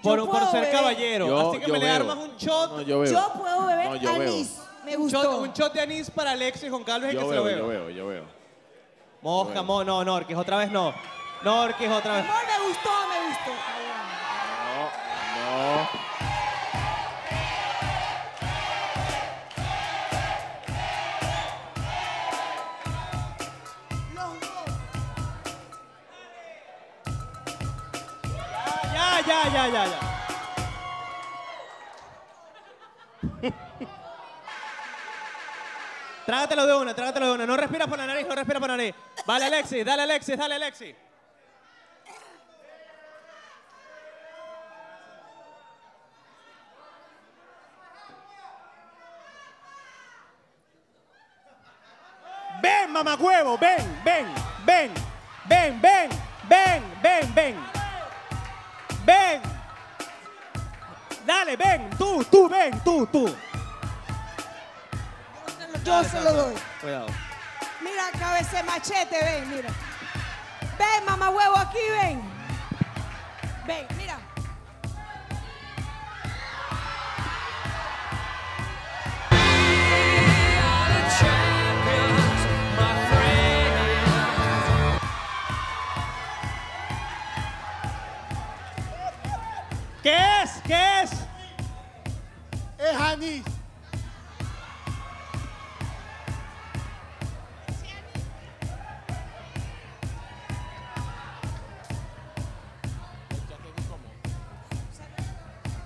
por ser caballero. Yo- Así que yo me le veo. armas un shot. No, yo veo. Yo puedo beber No, yo veo. anís. Me gustó. Un shot de anís para Alexis Goncalves y que Yo se lo veo, beba. yo veo. Mosca, no, Norquis, otra vez no. Norquis, otra vez. Amor, me gustó, me gustó. No. Los dos. Ya. Trágatelo de una. No respiras por la nariz, Vale, Alexis, dale, Alexis. Ven, mamagüevo, ven. Dale, ven, tú, ven, tú. Yo se lo doy. Cuidado. Mira, cabeza machete, ven, mira. Ven, mamá huevo, aquí ven. Ven, mira. ¿Qué es? Es anís.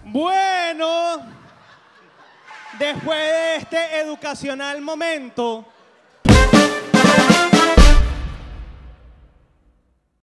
Bueno, después de este educacional momento,